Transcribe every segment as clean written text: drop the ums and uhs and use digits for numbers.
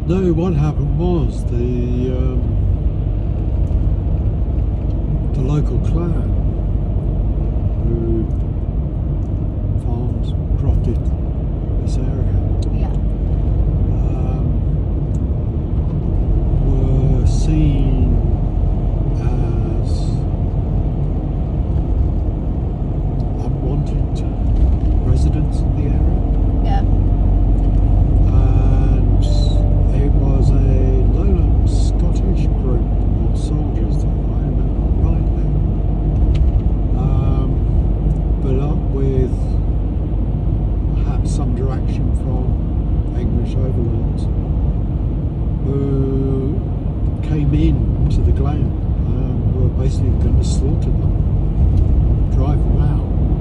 No, what happened was the local clan who farmed, crofted this area, Yeah. were seen as unwanted residents in the area. Yeah. And it was a lowland Scottish group of soldiers, if I remember rightly, but up with perhaps some direction from English overlords who came in to the glen and were basically going to slaughter them, drive them out.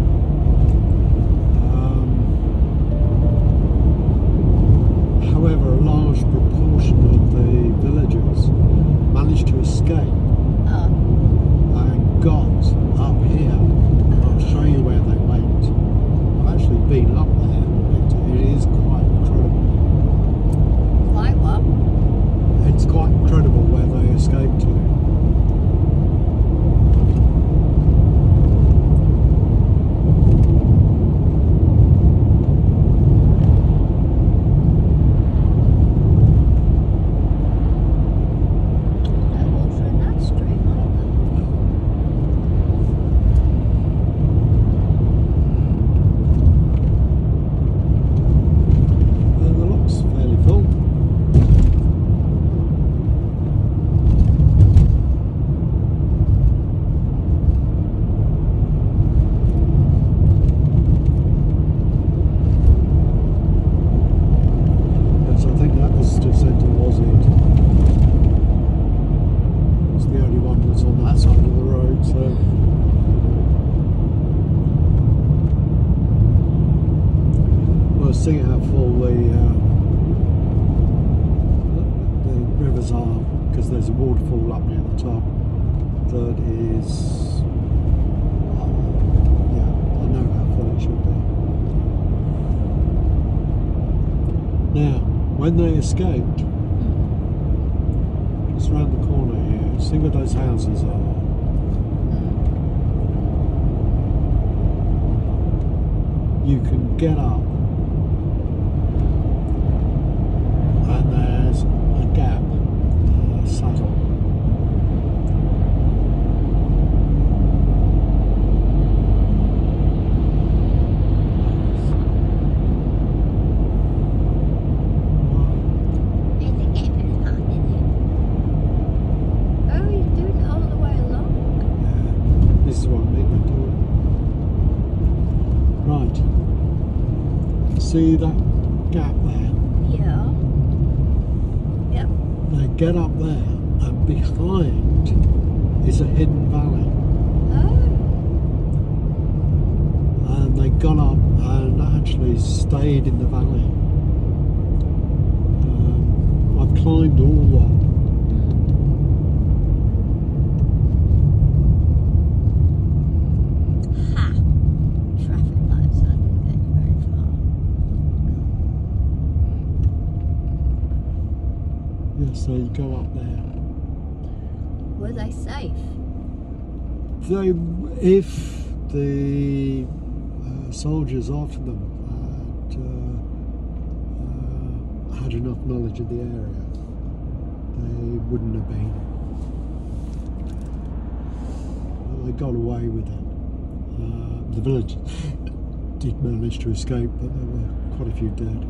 However, a large proportion of the villagers managed to escape Oh. and got up here. I'll show you where they went. I've actually been up there. It is quite incredible. Quite what? It's quite incredible where they escaped to. Don't walk through that street either. The lock's fairly full. Yes, I think that was to centre, was it? It's the only one that's on that side of the road, so. We'll see how full the rivers are, because there's a waterfall up near the top that is, yeah, I know how full it should be. Now, when they escaped, just round the corner here, see where those houses are? You can get up and there's a gap, a saddle. Is it getting hot, is it? Oh, he's doing it all the way along. Yeah, this is what I mean by doing. Right. See that gap there? Yeah. Yep. They get up there and behind is a hidden valley. Oh. And they got up and actually stayed in the valley. I've climbed all that. Ha! Traffic lights, that didn't get you very far. Yeah, so you go up there. Were they safe? If the soldiers after them had enough knowledge of the area, they wouldn't have been. They got away with it. The village did manage to escape, but there were quite a few dead.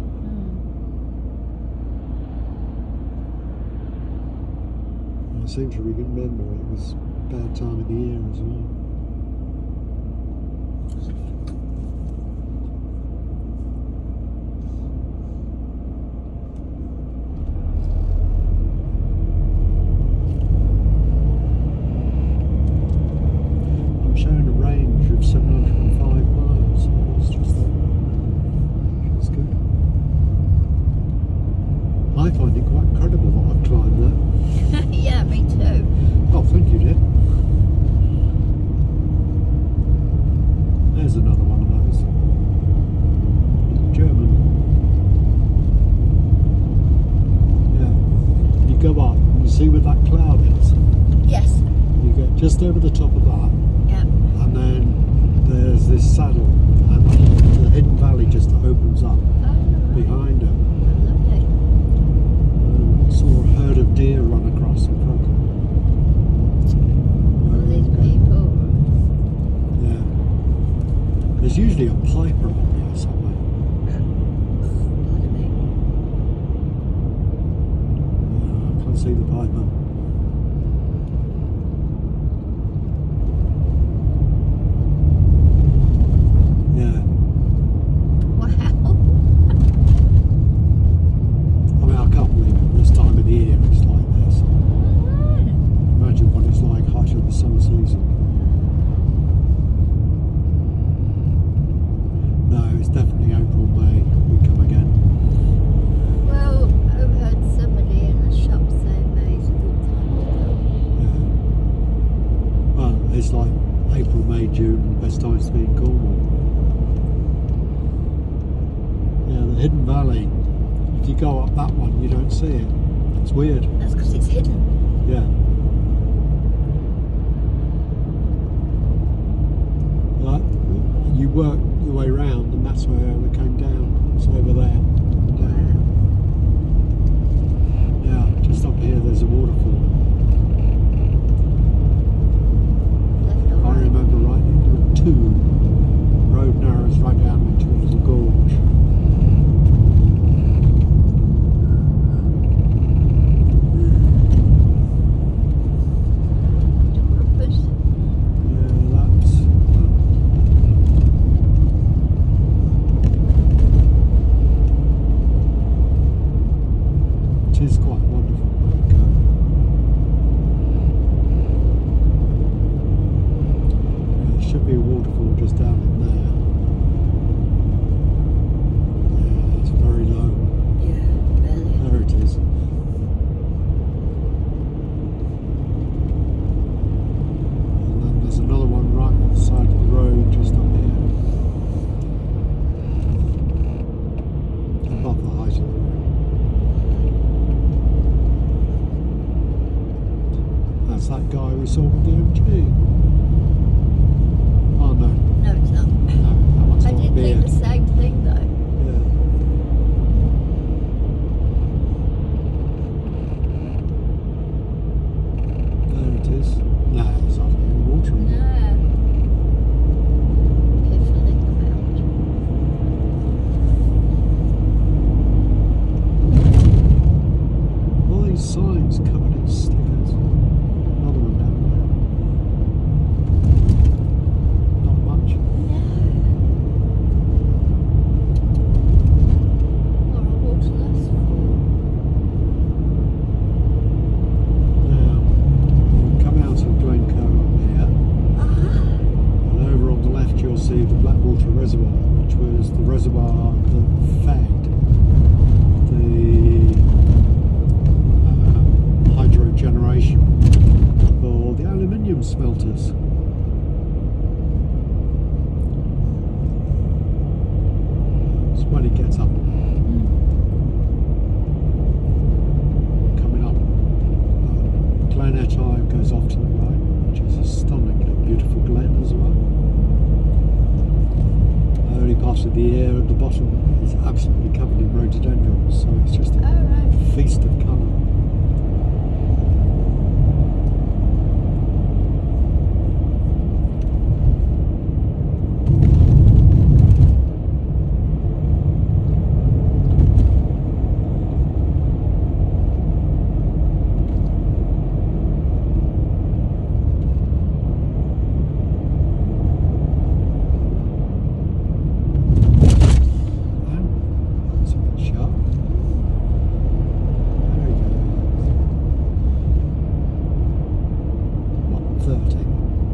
I seem to remember it was a bad time of the year as well. I'm showing a range of 705 miles, so it's just that. It's good. I find it quite incredible that I've climbed that. Yeah, me too. Oh, thank you, dear. just over the top of that, Yep. and then there's this saddle, and the hidden valley just opens up Oh, right. behind it. Oh, lovely. Saw a herd of deer run across in front of me. All these people. Yeah. There's usually a piper up here somewhere. Pardon me. I can't see the piper. Yeah. Wow. I mean, I can't believe it. This time of the year it's like this. Imagine what it's like height of the summer season. No, it's definitely April, May. We come again. Well, I heard somebody in the shop say May's a good time to come. Yeah. Well, it's like April, May, June, best times to be in Cornwall. Yeah, the Hidden Valley. If you go up that one, you don't see it. It's weird. That's because it's hidden. Yeah. Like, you work your way round, and that's where we came down. It's over there. Wow. Yeah, just up here there's a waterfall. Left or If I right? remember rightly, there are two. Road narrows right down into a little gorge. Ruppers. Yeah, that's. It is quite wonderful. There should be a waterfall just down in there. Yeah, it's very low. Yeah, barely. There it is. And then there's another one right on the side of the road just up here. Above the height of the road. That's that guy we saw with the MG. Oh no, No, it's not. no, that one's I got a did think beard. the same thing though. Yeah. There it is. No, it's not any water in No. it. Piffling about. All these signs covered in stickers. Another one down there. Not much. Or a waterless Now, you come out of Glencoe up here, and over on the left you'll see the Blackwater Reservoir, which was the reservoir that fed the hydro generation for the aluminium smelters. It's when it gets up. Coming up, Glen Etive goes off to the right, which is a stunningly beautiful glen as well. Early part of the year at the bottom is absolutely covered in rhododendrons, so it's just a Oh, right. feast of colour. That's a bit sharp. There we go. 130.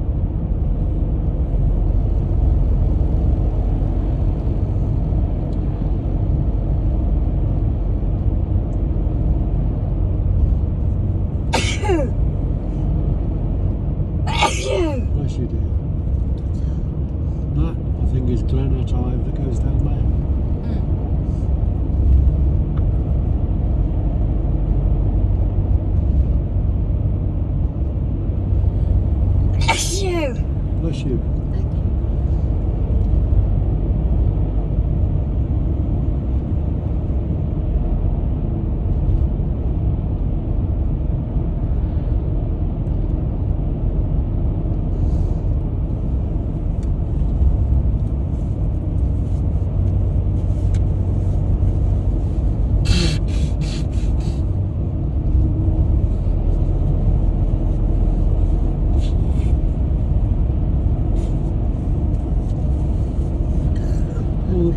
Bless you, dear. That, I think, is Glen Etive that goes down there.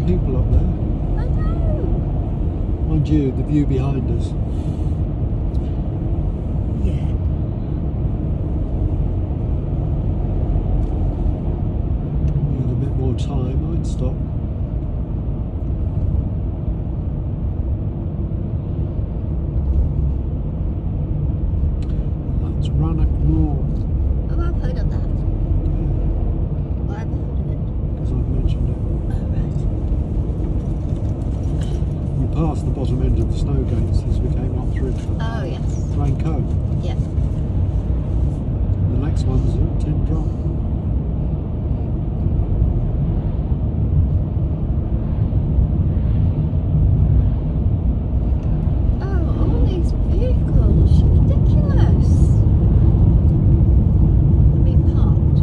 people up there. I know. Mind you, the view behind us. Yeah. With a bit more time, I'd stop. That's Rannoch Moor. Oh, I've heard of that. Well, I've heard of it. Because I've mentioned it. Oh, We passed the bottom end of the snow gates as we came up through right. Oh, yes. Glencoe. Yeah. The next one's at Tin Drum. Oh, all these vehicles. Ridiculous. I mean, parked.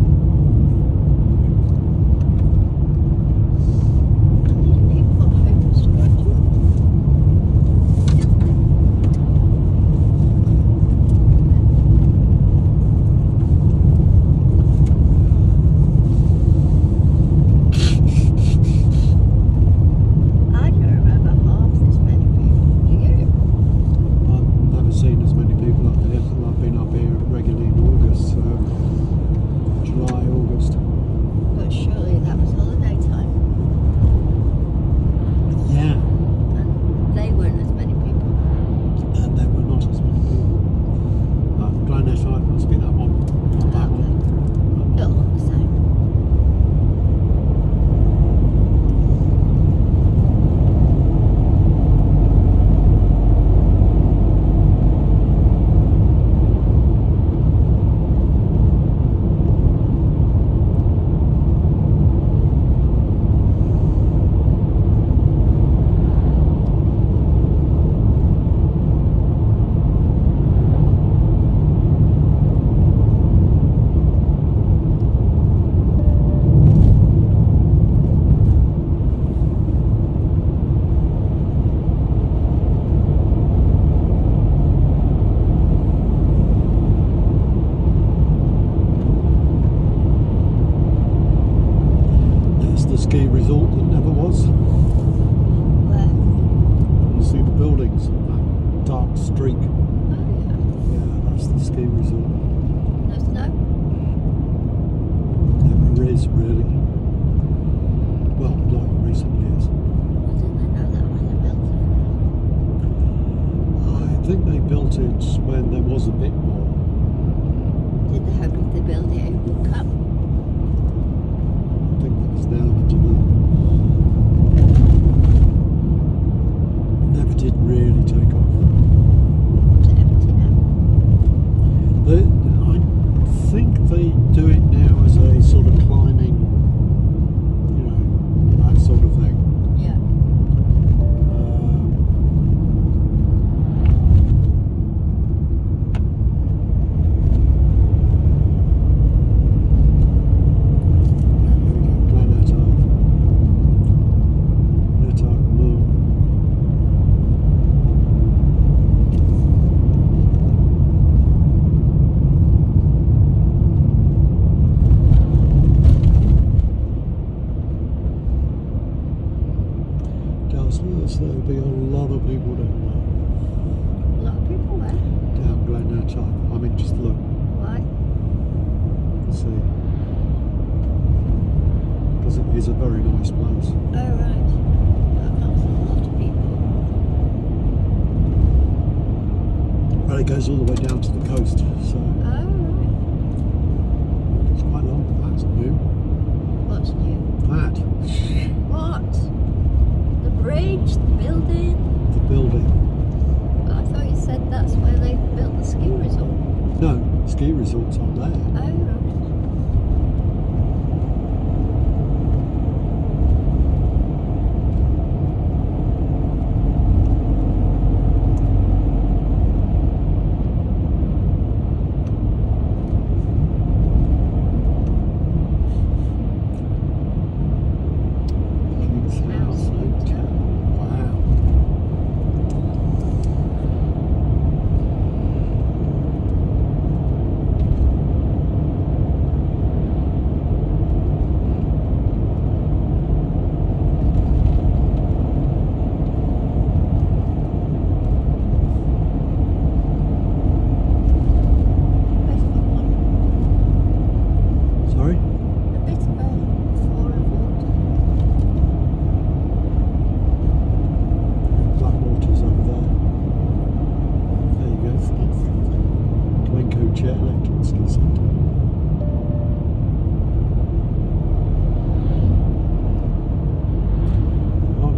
And these people are homeless, don't you? I don't remember half this many people. Do you? I've never seen as many people up here. I've been up here regularly in August, so July, August. But surely that was holiday time. Yeah, And they weren't as many people. and there were not as many people. Glennet Hyde must be that one. That one. It'll look the same. It's the ski resort that never was. Where? You see the buildings, that dark streak. Oh, Yeah, that's the ski resort. yeah. No snow? Never is, really. Well, not in recent years. I didn't know that when they built I think they built it when there was a bit more. it. Did they hope if they build it, it will come? I think that was now, I don't know. Never did really take off. It's empty now. I think they do it now as a sort of climbing, you know, that sort of thing. Yeah. Glennet Hyde. Moor. Does look as there'll be a lot of people down A lot of people were. there. Down Glennet Hyde. I mean, just look, Why? see. Because it is a very nice place. Oh, right. That comes a lot of people. Well, it goes all the way down to the coast, so Oh, right. it's quite long. That's new. What's new? That, What? The bridge, the building. the building. I thought you said that's where they built the ski resort. No, ski resorts up there. Oh, right. King's House Hotel. Wow.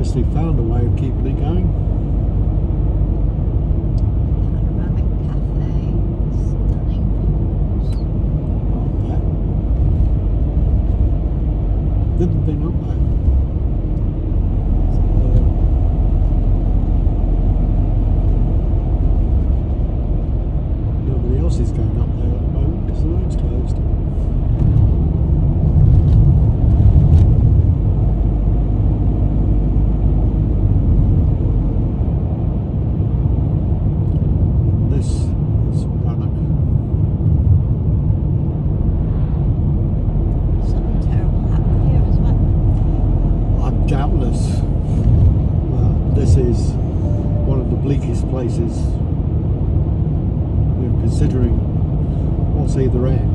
obviously found a way of keeping it going. Panoramic cafe, stunning views. Yeah. Never been up there. Nobody else is going up there at the moment because the road's closed. This is Rannoch. Something terrible happened here as well. I'm doubtless. This is one of the bleakest places, you know, considering what's either end.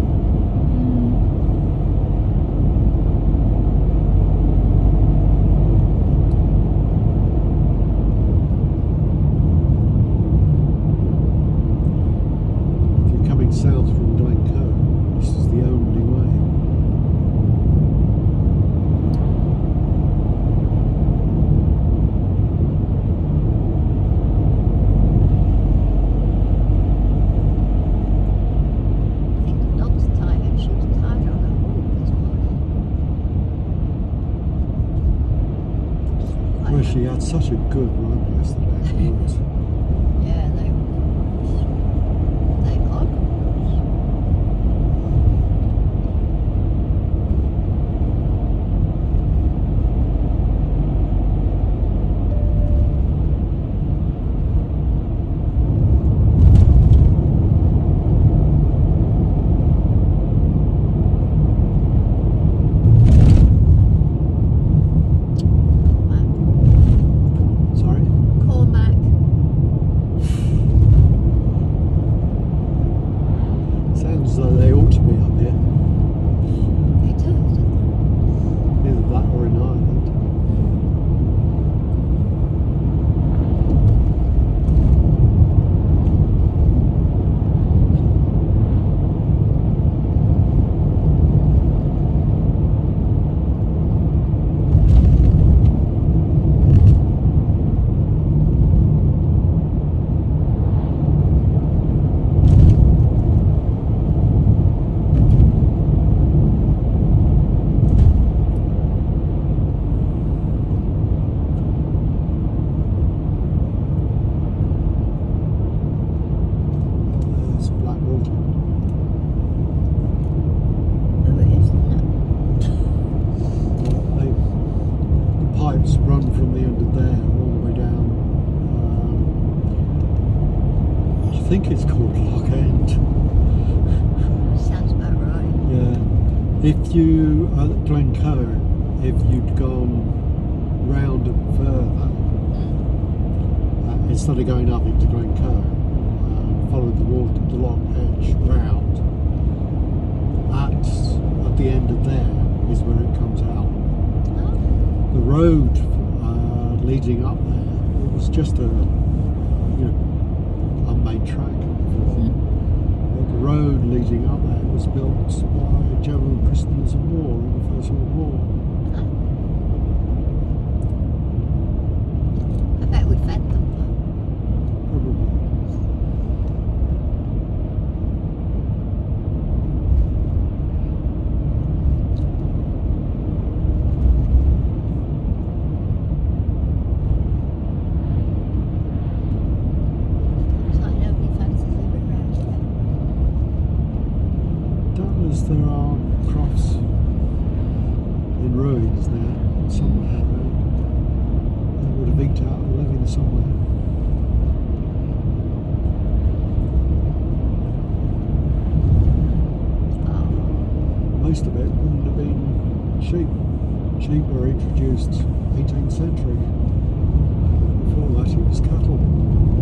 If you're coming south from Glencoe, this is the only way. I think the dog's tired. She was tired on her walk this morning. Quite Well, she had such a good run yesterday. Afterwards. Yeah, they are good. Sorry? Cormac. Sounds as though they ought to be up here. They do. Either that or in Ireland. There's Blackwater. Oh, it is, isn't The pipes run from the end of there all the way down. I think it's called Loch End. it? Sounds about right. Yeah. If you at Glencoe, if you'd gone round and further, instead of going up into Glencoe, followed the Loch Edge round, at the end of there is where it comes out. Oh, The road leading up there, it was just a unmade track. But the road leading up there was built by German prisoners of war in the First World War. I bet we fed them. Probably. Looks like nobody fancies living round here. Doubtless there are crofts in ruins there somewhere. They would have eked out a living somewhere. Oh, Most of it wouldn't have been sheep. Sheep were introduced 18th century. Before that it was cattle.